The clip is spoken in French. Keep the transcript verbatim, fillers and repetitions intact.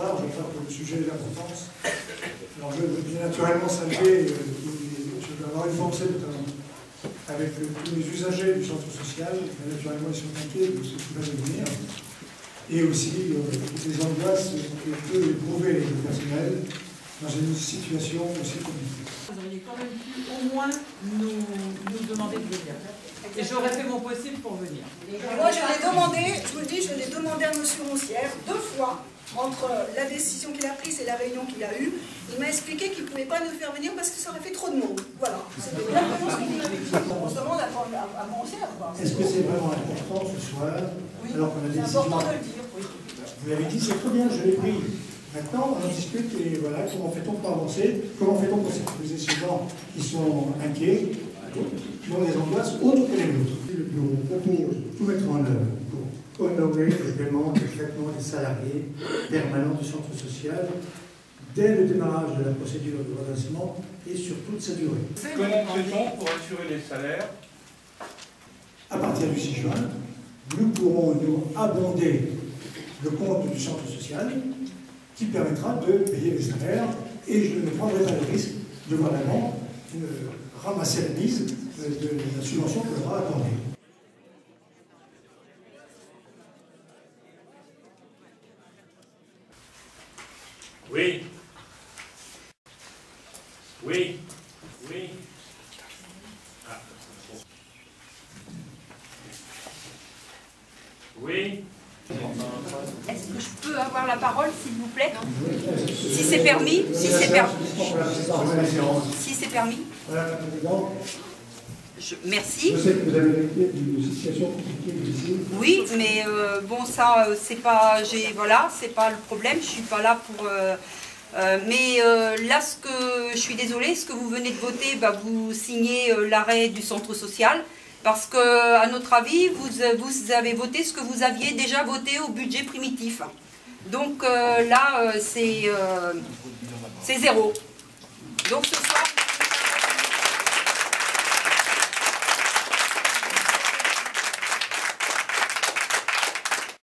soir, je crois que le sujet est d'importance. Alors, je veux bien naturellement saluer, euh, je vais avoir une pensée notamment avec euh, tous les usagers du centre social, mais naturellement ils sont inquiets de ce qui va devenir, et aussi euh, toutes les angoisses que peut éprouver les personnels dans une situation aussi compliquée. Vous auriez quand même pu au moins nous, nous demander de venir. Et j'aurais fait mon possible pour venir. Moi, je l'ai demandé, je vous le dis, je l'ai demandé à M. Roncière deux fois, entre la décision qu'il a prise et la réunion qu'il a eue. Il m'a expliqué qu'il ne pouvait pas nous faire venir parce que ça aurait fait trop de monde. Voilà. C'était exactement ce qu'il m'avait dit. On se demande à, à, à Roncière, quoi. Est-ce que c'est vraiment important ce soir? Oui, alors qu'on a des c'est important de le dire, oui. Vous l'avez dit, c'est très bien, je l'ai pris. Maintenant, on en discute et voilà, comment fait-on pour avancer? Comment fait-on pour sécuriser ces gens qui sont inquiets, qui ont des angoisses autres que les nôtres? Le bureau propose de tout mettre en œuvre pour honorer le paiement du traitement des salariés permanents du centre social dès le démarrage de la procédure de redressement et sur toute sa durée. Comment fait-on pour assurer les salaires? À partir du six juin, nous pourrons nous abonder le compte du centre social qui permettra de payer les salaires et je ne prendrai pas le risque de vraiment euh, ramasser la mise euh, de la subvention que l'on aura accordée. Oui. Oui. Oui. Ah. Oui. Est-ce que je peux avoir la parole, s'il vous plaît? Si c'est permis, si c'est permis. Si c'est permis. Madame la Présidente, Je, merci. je sais que vous avez été d'une situation compliquée, difficile. Oui, mais euh, bon, ça, euh, c'est pas, j'ai, voilà, c'est pas le problème. Je suis pas là pour. Euh, euh, mais euh, là, ce que je suis désolée, ce que vous venez de voter, bah, vous signez euh, l'arrêt du centre social. Parce que, à notre avis, vous, vous avez voté ce que vous aviez déjà voté au budget primitif. Donc euh, là, euh, c'est euh, zéro. Donc ce soir.